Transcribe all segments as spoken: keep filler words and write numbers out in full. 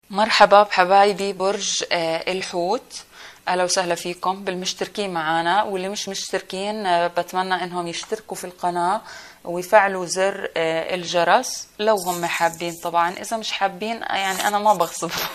مرحبا بحبايبي برج آه، الحوت. اهلا وسهلا فيكم بالمشتركين معنا، واللي مش مشتركين آه، بتمنى انهم يشتركوا في القناة ويفعلوا زر آه، الجرس لو هم حابين. طبعا اذا مش حابين آه، يعني انا ما بغصبهم.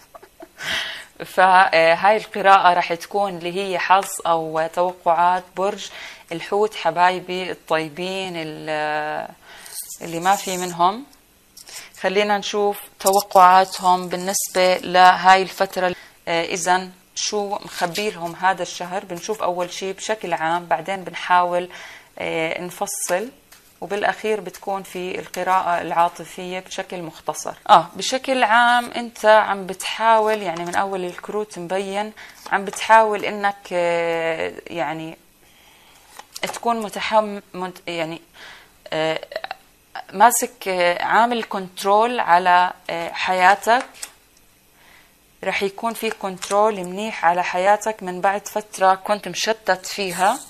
فهاي القراءة راح تكون اللي هي حظ او توقعات برج الحوت، حبايبي الطيبين اللي ما في منهم. خلينا نشوف توقعاتهم بالنسبة لهاي الفترة. آه إذن شو مخبي لهم هذا الشهر؟ بنشوف أول شيء بشكل عام، بعدين بنحاول آه نفصل، وبالأخير بتكون في القراءة العاطفية بشكل مختصر. آه بشكل عام أنت عم بتحاول، يعني من أول الكروت مبين عم بتحاول إنك آه يعني تكون متحم يعني آه ماسك عامل كنترول على حياتك. رح يكون في كنترول منيح على حياتك من بعد فترة كنت مشتت فيها.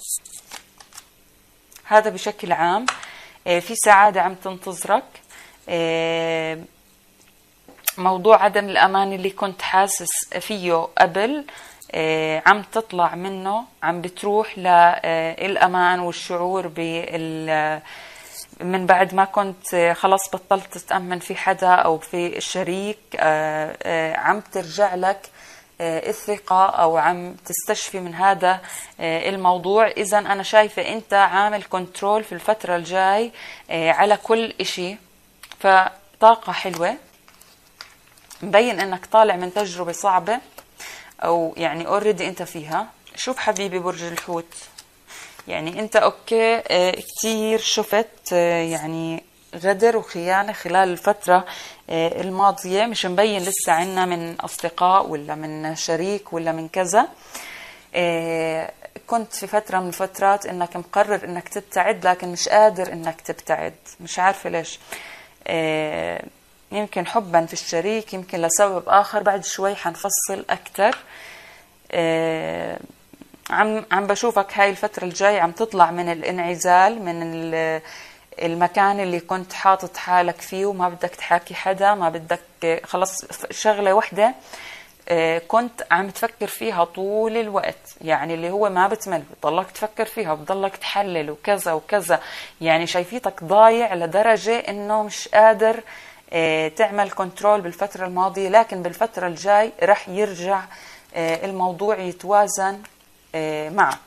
هذا بشكل عام. في سعادة عم تنتظرك. موضوع عدم الأمان اللي كنت حاسس فيه قبل عم تطلع منه، عم بتروح للأمان والشعور بال من بعد ما كنت خلاص بطلت تتأمن في حدا أو في الشريك. عم ترجع لك الثقة أو عم تستشفي من هذا الموضوع. إذا أنا شايفة أنت عامل كنترول في الفترة الجاي على كل إشي، فطاقة حلوة. مبين أنك طالع من تجربة صعبة أو يعني اوريدي أنت فيها. شوف حبيبي برج الحوت، يعني انت اوكي اه كتير شفت اه يعني غدر وخيانة خلال الفترة اه الماضية. مش مبين لسه عنا من اصدقاء ولا من شريك ولا من كذا. اه كنت في فترة من الفترات انك مقرر انك تبتعد، لكن مش قادر انك تبتعد، مش عارفة ليش. اه يمكن حبا في الشريك، يمكن لسبب اخر، بعد شوي حنفصل اكتر. اه عم عم بشوفك هاي الفترة الجاي عم تطلع من الانعزال، من المكان اللي كنت حاطط حالك فيه وما بدك تحاكي حدا، ما بدك خلص شغلة واحدة كنت عم تفكر فيها طول الوقت، يعني اللي هو ما بتمل، بتضلك تفكر فيها، بتضلك تحلل وكذا وكذا. يعني شايفيتك ضايع لدرجة انه مش قادر تعمل كنترول بالفترة الماضية، لكن بالفترة الجاي رح يرجع الموضوع يتوازن معك.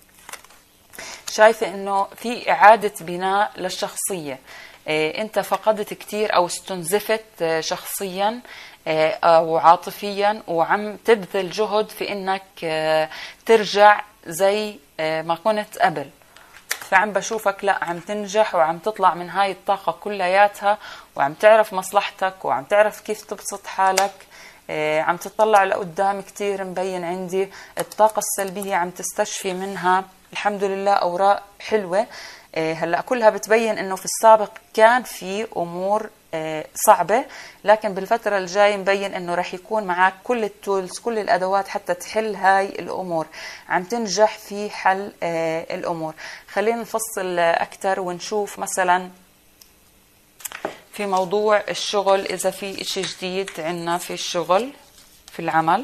شايفة انه في اعادة بناء للشخصية. انت فقدت كتير او استنزفت شخصيا او عاطفيا، وعم تبذل جهد في انك ترجع زي ما كنت قبل. فعم بشوفك لا عم تنجح وعم تطلع من هاي الطاقة كلياتها، وعم تعرف مصلحتك وعم تعرف كيف تبسط حالك. عم تطلع لقدام كتير مبين عندي. الطاقة السلبية عم تستشفي منها الحمد لله. أوراق حلوة هلأ كلها بتبين إنه في السابق كان في أمور صعبة، لكن بالفترة الجاي مبين إنه رح يكون معك كل التولز، كل الأدوات حتى تحل هاي الأمور. عم تنجح في حل الأمور. خلينا نفصل أكتر ونشوف مثلا في موضوع الشغل، إذا في إشي جديد عنا في الشغل في العمل،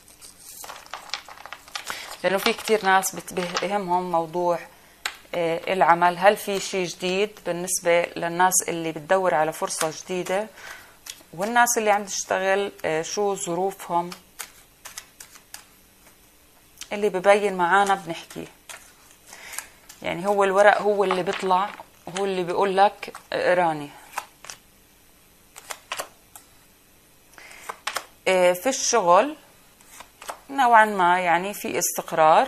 لأنه في كتير ناس بتهمهم موضوع العمل. هل في شيء جديد بالنسبة للناس اللي بتدور على فرصة جديدة، والناس اللي عم تشتغل شو ظروفهم؟ اللي ببين معانا بنحكيه. يعني هو الورق هو اللي بيطلع، هو اللي بيقول لك اقراني. في الشغل نوعا ما يعني في استقرار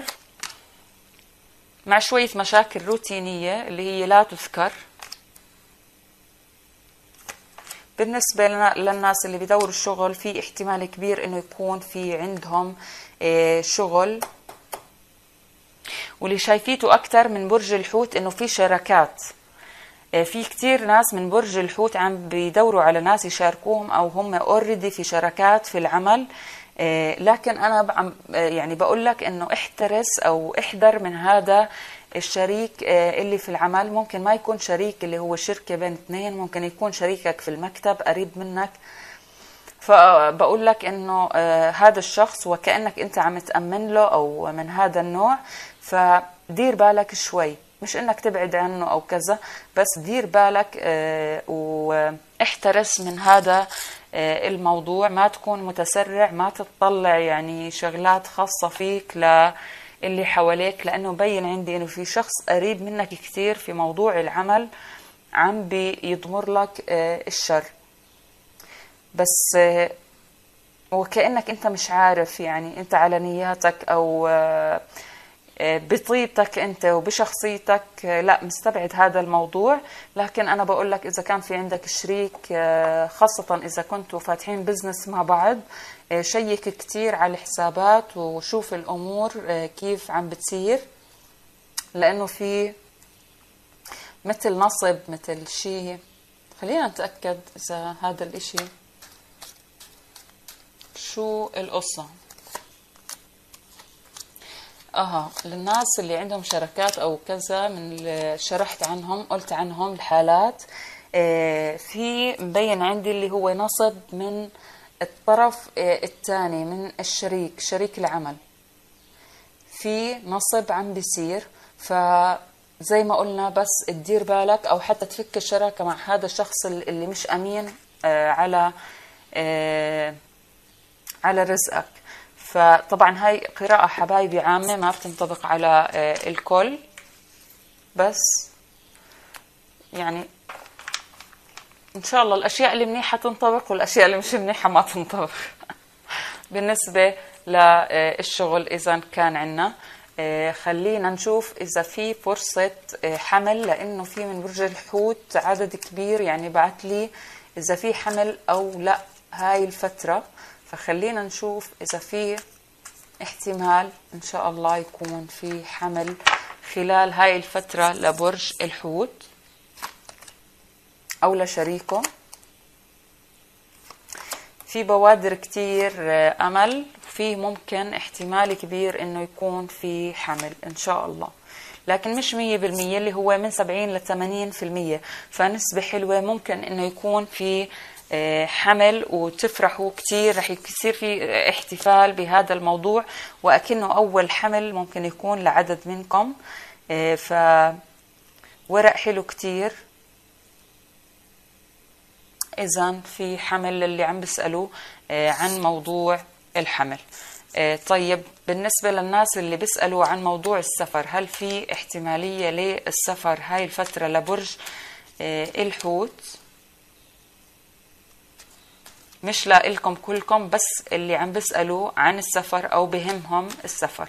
مع شوية مشاكل روتينية اللي هي لا تذكر. بالنسبة للناس اللي بيدوروا الشغل، في احتمال كبير انه يكون في عندهم شغل. واللي شايفيته اكتر من برج الحوت انه في شراكات. في كتير ناس من برج الحوت عم بيدوروا على ناس يشاركوهم، او هم اوريدي في شراكات في العمل. لكن انا يعني بقول لك انه احترس او احذر من هذا الشريك اللي في العمل. ممكن ما يكون شريك اللي هو شركة بين اثنين، ممكن يكون شريكك في المكتب قريب منك. فبقول لك انه آه هذا الشخص وكأنك انت عم تأمن له او من هذا النوع، فدير بالك شوي، مش انك تبعد عنه او كذا، بس دير بالك آه واحترس من هذا آه الموضوع. ما تكون متسرع، ما تطلع يعني شغلات خاصة فيك للي حواليك، لانه بين عندي انه في شخص قريب منك كثير في موضوع العمل عم بيضمر لك آه الشر، بس وكأنك انت مش عارف، يعني انت على نياتك او بطيبتك انت وبشخصيتك لا مستبعد هذا الموضوع. لكن انا بقول لك اذا كان في عندك شريك، خاصة اذا كنتوا فاتحين بزنس مع بعض، شيك كتير على الحسابات وشوف الامور كيف عم بتصير، لانه في مثل نصب، مثل شيء. خلينا نتأكد اذا هذا الاشي شو القصة. اها للناس اللي عندهم شركات او كذا، من اللي شرحت عنهم قلت عنهم الحالات، آه في مبين عندي اللي هو نصب من الطرف آه الثاني، من الشريك، شريك العمل، في نصب عم بيصير. فزي ما قلنا بس تدير بالك، او حتى تفك الشراكة مع هذا الشخص اللي مش امين آه على آه على رزقك. فطبعا هاي قراءة حبايبي عامة، ما بتنطبق على الكل، بس يعني ان شاء الله الاشياء اللي منيحة تنطبق والاشياء اللي مش منيحة ما تنطبق. بالنسبة للشغل اذا كان عنا، خلينا نشوف اذا في فرصة حمل، لانه في من برج الحوت عدد كبير يعني بعت لي اذا في حمل او لا هاي الفترة. فخلينا نشوف إذا في احتمال إن شاء الله يكون في حمل خلال هاي الفترة لبرج الحوت أو لشريكه. في بوادر كتير أمل، في ممكن احتمال كبير إنه يكون في حمل إن شاء الله، لكن مش مية بالمية، اللي هو من سبعين لثمانين في المية، فنسبة حلوة ممكن إنه يكون في حمل وتفرحوا كتير، رح يصير في احتفال بهذا الموضوع، وأكنه أول حمل ممكن يكون لعدد منكم. فورق حلو كتير. إذن في حمل اللي عم بيسألوا عن موضوع الحمل. طيب بالنسبة للناس اللي بيسألوا عن موضوع السفر، هل في احتمالية للسفر هاي الفترة لبرج الحوت؟ مش لإلكم كلكم، بس اللي عم بيسألوا عن السفر أو بهمهم السفر.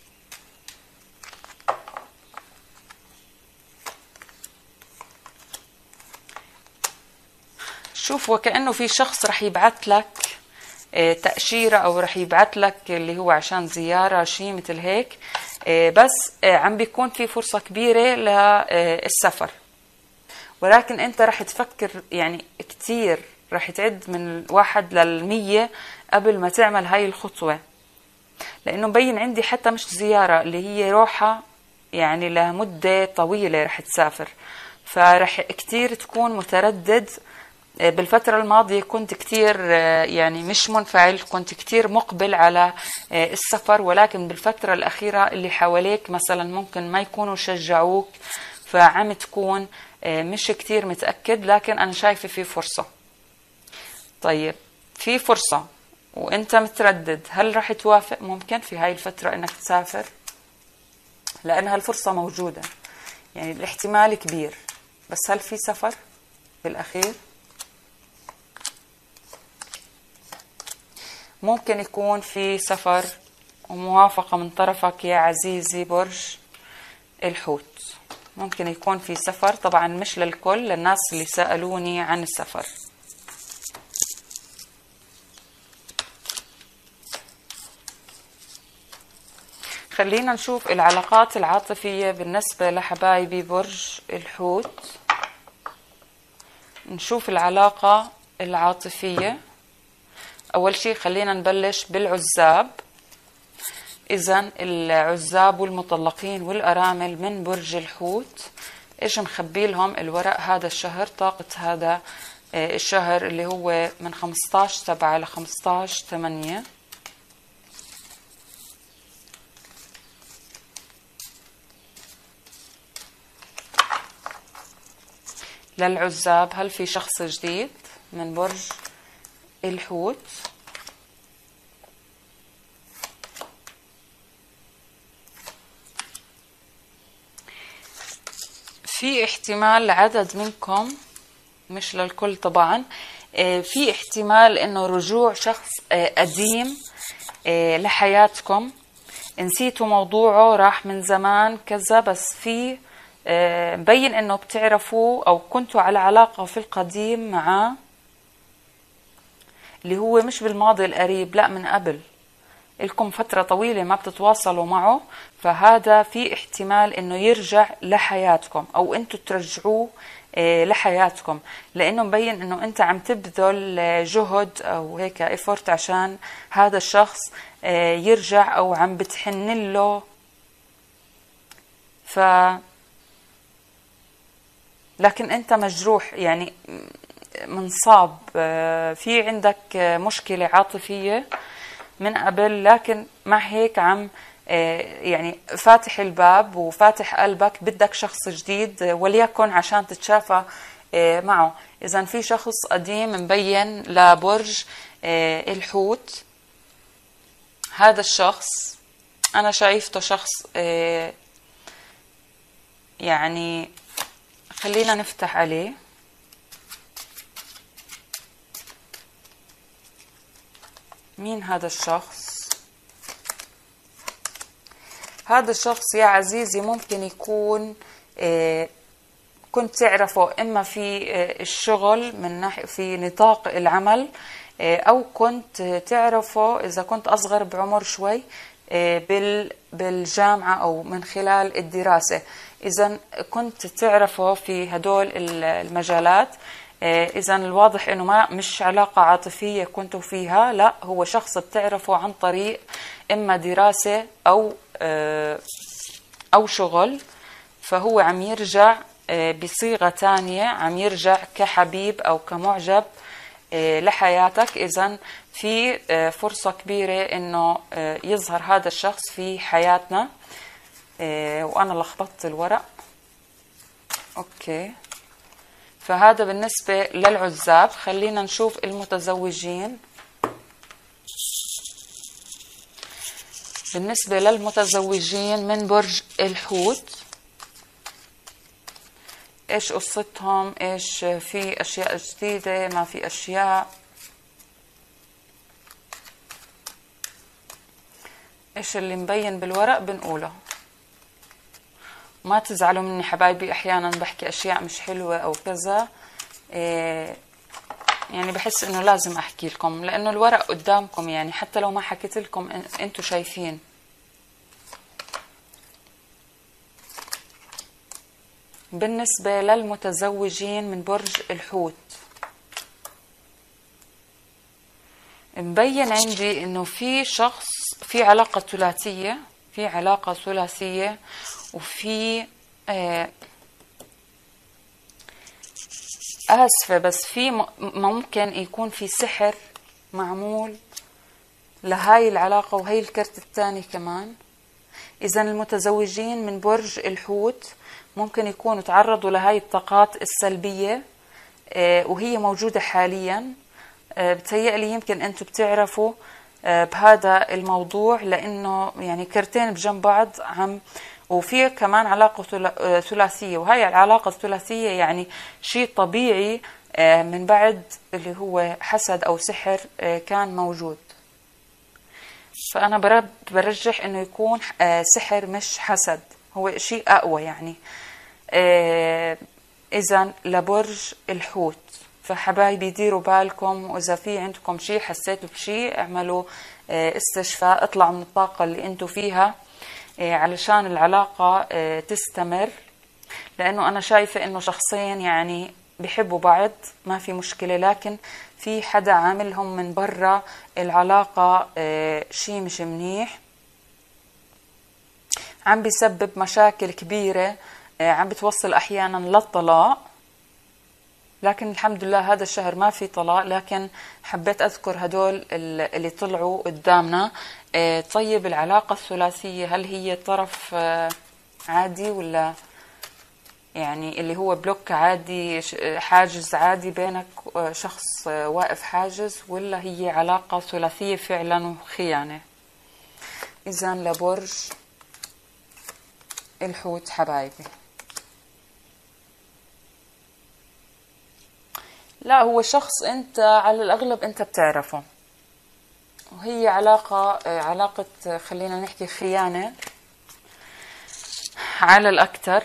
شوف وكأنه في شخص رح يبعث لك تأشيرة أو رح يبعث لك اللي هو عشان زيارة شيء مثل هيك، بس عم بيكون في فرصة كبيرة للسفر، ولكن أنت رح تفكر يعني كتير، رح تعد من واحد للمية قبل ما تعمل هاي الخطوة، لأنه مبين عندي حتى مش زيارة، اللي هي روحة يعني لمدة طويلة رح تسافر. فرح كتير تكون متردد. بالفترة الماضية كنت كتير يعني مش منفعل، كنت كتير مقبل على السفر، ولكن بالفترة الأخيرة اللي حواليك مثلا ممكن ما يكونوا شجعوك، فعم تكون مش كتير متأكد، لكن أنا شايفة في فرصة. طيب في فرصة وانت متردد، هل رح توافق ممكن في هاي الفترة انك تسافر؟ لان هالفرصة موجودة، يعني الاحتمال كبير، بس هل في سفر بالاخير؟ ممكن يكون في سفر وموافقة من طرفك يا عزيزي برج الحوت. ممكن يكون في سفر، طبعا مش للكل، للناس اللي سألوني عن السفر. خلينا نشوف العلاقات العاطفية بالنسبة لحبايبي برج الحوت. نشوف العلاقة العاطفية. أول شيء خلينا نبلش بالعزاب. إذن العزاب والمطلقين والأرامل من برج الحوت، إيش مخبي لهم الورق هذا الشهر؟ طاقة هذا الشهر اللي هو من خمستاشر سبعة ل خمستاشر ثمانية. للعزاب، هل في شخص جديد من برج الحوت؟ في احتمال لعدد منكم، مش للكل طبعا، في احتمال انه رجوع شخص قديم لحياتكم، نسيتوا موضوعه، راح من زمان كذا، بس في مبين انه بتعرفوا او كنتوا على علاقة في القديم معاه، اللي هو مش بالماضي القريب، لا من قبل، لكم فترة طويلة ما بتتواصلوا معه، فهذا في احتمال انه يرجع لحياتكم او انتوا ترجعوه لحياتكم، لانه مبين انه انت عم تبذل جهد او هيك افورت عشان هذا الشخص يرجع، او عم بتحن له. ف لكن انت مجروح، يعني منصاب، في عندك مشكلة عاطفية من قبل، لكن مع هيك عم يعني فاتح الباب وفاتح قلبك، بدك شخص جديد وليكن عشان تتشافى معه. إذا في شخص قديم مبين لبرج الحوت، هذا الشخص أنا شايفته شخص يعني خلينا نفتح عليه. مين هذا الشخص؟ هذا الشخص يا عزيزي ممكن يكون آه كنت تعرفه إما في آه الشغل، من ناحية في نطاق العمل، آه أو كنت تعرفه إذا كنت أصغر بعمر شوي آه بال بالجامعة أو من خلال الدراسة. إذا كنت تعرفه في هدول المجالات، إذا الواضح إنه ما مش علاقة عاطفية كنتوا فيها، لا هو شخص بتعرفه عن طريق إما دراسة أو أو شغل، فهو عم يرجع بصيغة تانية، عم يرجع كحبيب أو كمعجب لحياتك. إذا في فرصة كبيرة إنه يظهر هذا الشخص في حياتنا. وأنا لخبطت الورق. أوكي، فهذا بالنسبة للعزاب. خلينا نشوف المتزوجين. بالنسبة للمتزوجين من برج الحوت، إيش قصتهم؟ إيش في أشياء جديدة؟ ما في أشياء؟ إيش اللي مبين بالورق بنقوله. ما تزعلوا مني حبايبي، أحيانا بحكي أشياء مش حلوة أو كذا، إيه يعني بحس إنه لازم أحكي لكم، لأنه الورق قدامكم، يعني حتى لو ما حكيت لكم أنتوا شايفين. بالنسبة للمتزوجين من برج الحوت، مبين عندي إنه في شخص في علاقة ثلاثية، في علاقة ثلاثية وفي آه آسفة، بس في ممكن يكون في سحر معمول لهاي العلاقة وهي الكرت الثاني كمان. إذا المتزوجين من برج الحوت ممكن يكونوا تعرضوا لهاي الطاقات السلبية آه وهي موجودة حاليا. آه بتهيألي يمكن أنتم بتعرفوا آه بهذا الموضوع، لأنه يعني كرتين بجنب بعض عم، وفي كمان علاقة ثلاثية، وهي العلاقة الثلاثية يعني شيء طبيعي من بعد اللي هو حسد أو سحر كان موجود. فأنا برجح إنه يكون سحر مش حسد، هو شيء أقوى يعني. إذن لبرج الحوت، فحبايبي ديروا بالكم، وإذا في عندكم شيء حسيتوا بشيء اعملوا استشفاء، اطلعوا من الطاقة اللي انتوا فيها علشان العلاقة تستمر. لأنه أنا شايفة إنه شخصين يعني بيحبوا بعض، ما في مشكلة، لكن في حدا عاملهم من برا العلاقة شيء مش منيح، عم بيسبب مشاكل كبيرة، عم بتوصل أحيانا للطلاق لكن الحمد لله هذا الشهر ما في طلاق، لكن حبيت أذكر هدول اللي طلعوا قدامنا. طيب العلاقة الثلاثية هل هي طرف عادي، ولا يعني اللي هو بلوك عادي، حاجز عادي بينك شخص واقف حاجز، ولا هي علاقة ثلاثية فعلا وخيانة؟ إذن لبرج الحوت حبايبي، لا هو شخص انت على الاغلب انت بتعرفه، وهي علاقة علاقة خلينا نحكي خيانة على الاكثر،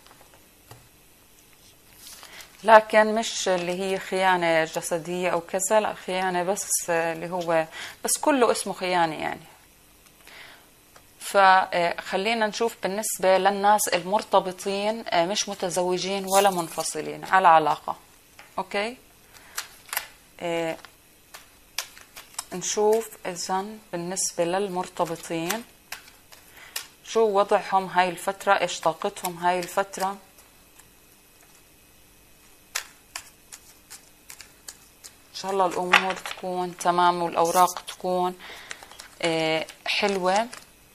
لكن مش اللي هي خيانة جسدية او كذا، لا خيانة بس اللي هو بس كله اسمه خيانة يعني. فخلينا نشوف بالنسبة للناس المرتبطين مش متزوجين ولا منفصلين على علاقة. اوكي، إيه نشوف إذن بالنسبة للمرتبطين شو وضعهم هاي الفترة، إيش طاقتهم هاي الفترة. إن شاء الله الأمور تكون تمام والأوراق تكون إيه حلوة.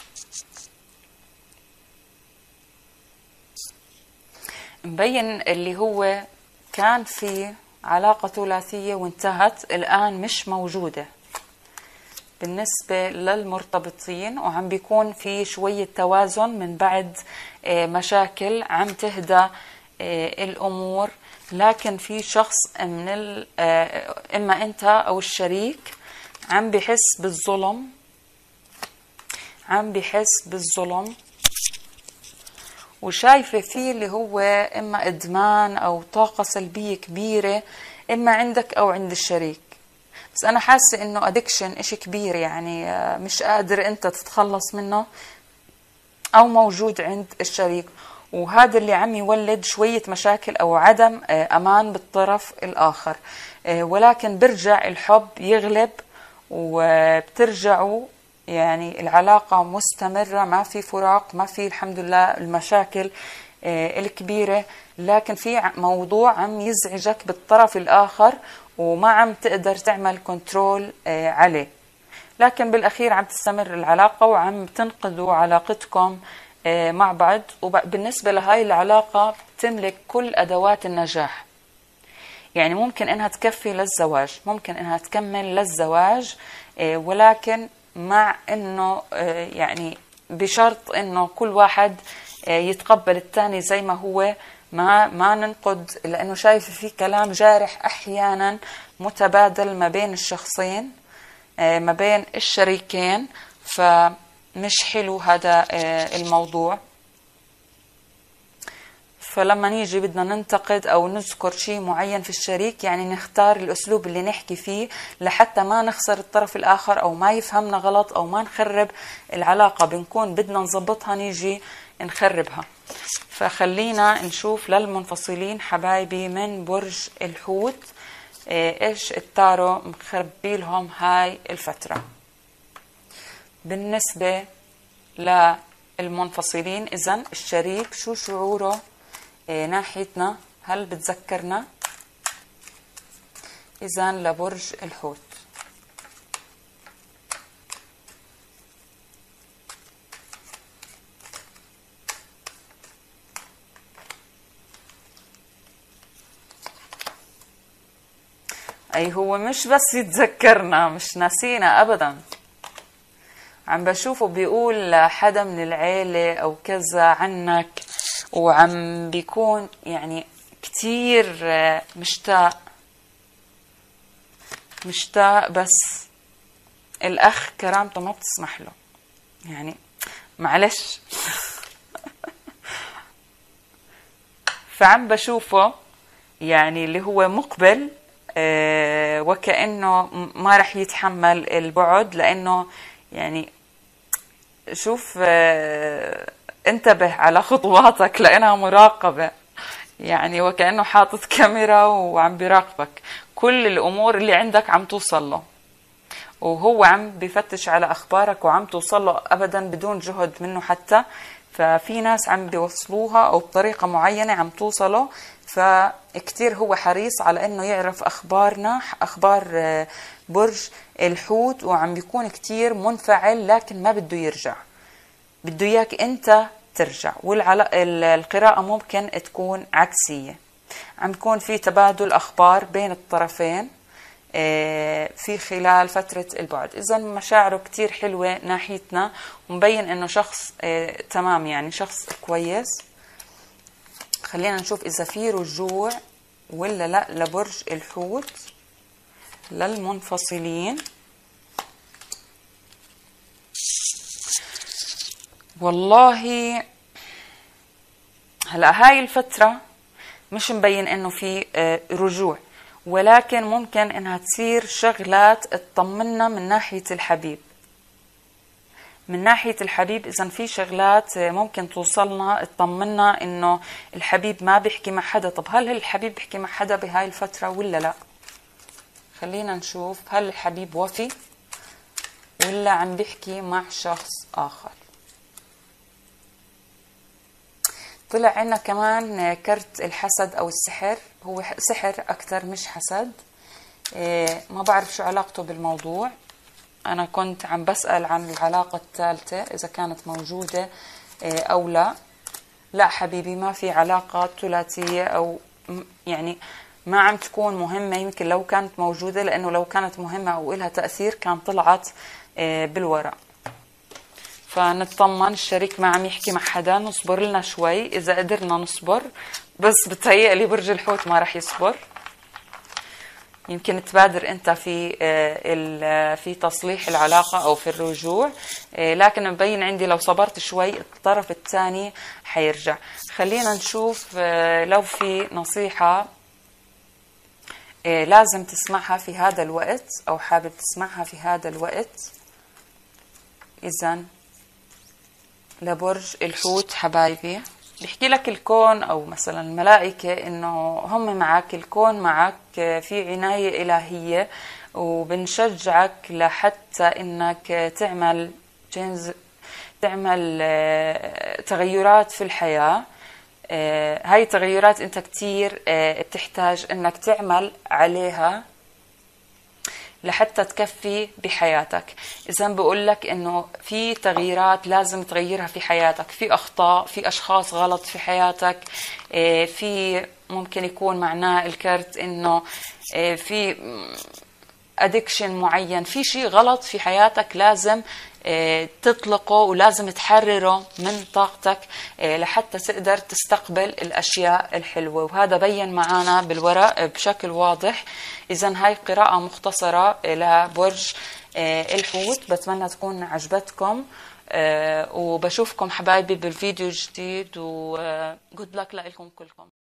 مبين اللي هو كان في علاقة ثلاثية وانتهت، الآن مش موجودة بالنسبة للمرتبطين، وعم بيكون في شوية توازن من بعد مشاكل، عم تهدى الأمور، لكن في شخص من إما أنت أو الشريك عم بيحس بالظلم، عم بيحس بالظلم وشايفة فيه اللي هو إما إدمان أو طاقة سلبية كبيرة، إما عندك أو عند الشريك. بس أنا حاسة إنه أدكشن إشي كبير، يعني مش قادر أنت تتخلص منه أو موجود عند الشريك، وهذا اللي عم يولد شوية مشاكل أو عدم أمان بالطرف الآخر. ولكن برجع الحب يغلب وبترجعوا يعني العلاقة مستمرة، ما في فراق، ما في الحمد لله المشاكل الكبيرة، لكن في موضوع عم يزعجك بالطرف الآخر وما عم تقدر تعمل كنترول عليه، لكن بالأخير عم تستمر العلاقة وعم تنقذوا علاقتكم مع بعض. وبالنسبة لهاي العلاقة تملك كل أدوات النجاح، يعني ممكن إنها تكفي للزواج، ممكن إنها تكمل للزواج، ولكن مع إنه يعني بشرط إنه كل واحد يتقبل الثاني زي ما هو، ما ما ننقد، لأنه شايف في كلام جارح أحيانا متبادل ما بين الشخصين، ما بين الشريكين، فمش حلو هذا الموضوع. فلما نيجي بدنا ننتقد أو نذكر شيء معين في الشريك، يعني نختار الأسلوب اللي نحكي فيه لحتى ما نخسر الطرف الآخر أو ما يفهمنا غلط أو ما نخرب العلاقة، بنكون بدنا نظبطها نيجي نخربها. فخلينا نشوف للمنفصلين حبايبي من برج الحوت إيش التارو مخبي لهم هاي الفترة. بالنسبة للمنفصلين إذن الشريك شو شعوره ناحيتنا، هل بتذكرنا؟ إذن لبرج الحوت أي هو مش بس يتذكرنا، مش ناسينا أبدا، عم بشوفه بيقول حدا من العيلة أو كذا عنك، وعم بيكون يعني كتير مشتاق مشتاق بس الأخ كرامته ما بتسمح له، يعني معلش. فعم بشوفه يعني اللي هو مقبل وكأنه ما رح يتحمل البعد، لأنه يعني شوف انتبه على خطواتك لأنها مراقبة، يعني وكأنه حاطط كاميرا وعم بيراقبك، كل الأمور اللي عندك عم توصل له، وهو عم بيفتش على أخبارك وعم توصل له أبدا بدون جهد منه حتى. ففي ناس عم بيوصلوها أو بطريقة معينة عم توصله، فكتير هو حريص على انه يعرف اخبارنا، اخبار برج الحوت، وعم بيكون كتير منفعل لكن ما بده يرجع، بده اياك انت ترجع. والقراءة ممكن تكون عكسية، عم يكون في تبادل اخبار بين الطرفين في خلال فترة البعد. إذا مشاعره كتير حلوة ناحيتنا، ومبين إنه شخص تمام، يعني شخص كويس. خلينا نشوف إذا في رجوع ولا لا لبرج الحوت للمنفصلين. والله هلا هاي الفترة مش مبين إنه في رجوع، ولكن ممكن انها تصير شغلات تطمنا من ناحية الحبيب. من ناحية الحبيب اذا في شغلات ممكن توصلنا تطمنا انه الحبيب ما بيحكي مع حدا. طب هل الحبيب بيحكي مع حدا بهاي الفترة ولا لا؟ خلينا نشوف هل الحبيب وفي ولا عم بيحكي مع شخص اخر. طلع عنا كمان كرت الحسد او السحر، هو سحر اكثر مش حسد. إيه ما بعرف شو علاقته بالموضوع، انا كنت عم بسأل عن العلاقة الثالثة اذا كانت موجودة إيه او لا. لا حبيبي، ما في علاقة ثلاثية، او يعني ما عم تكون مهمة. يمكن لو كانت موجودة، لانه لو كانت مهمة او إلها تأثير كان طلعت إيه بالورق. فنطمن، الشريك ما عم يحكي مع حدا، نصبر لنا شوي إذا قدرنا نصبر. بس بتهيألي برج الحوت ما رح يصبر. يمكن تبادر أنت في في تصليح العلاقة أو في الرجوع، لكن مبين عندي لو صبرت شوي الطرف الثاني حيرجع. خلينا نشوف لو في نصيحة لازم تسمعها في هذا الوقت أو حابب تسمعها في هذا الوقت. إذن لبرج الحوت حبايبي، بيحكي لك الكون او مثلا الملائكة انه هم معك، الكون معك، في عناية الهية، وبنشجعك لحتى انك تعمل جنز تعمل تغيرات في الحياة. هاي التغيرات انت كتير بتحتاج انك تعمل عليها لحتى تكفي بحياتك. إذا بقول لك إنه في تغييرات لازم تغيرها في حياتك، في أخطاء، في أشخاص غلط في حياتك، في ممكن يكون معناه الكرت إنه في أدكشن معين، في شيء غلط في حياتك لازم تطلقه ولازم تحرره من طاقتك لحتى تقدر تستقبل الأشياء الحلوة. وهذا بين معنا بالورق بشكل واضح. إذن هاي قراءة مختصرة لبرج الحوت، بتمنى تكون عجبتكم، وبشوفكم حبايبي بالفيديو الجديد، و good luck لكم كلكم.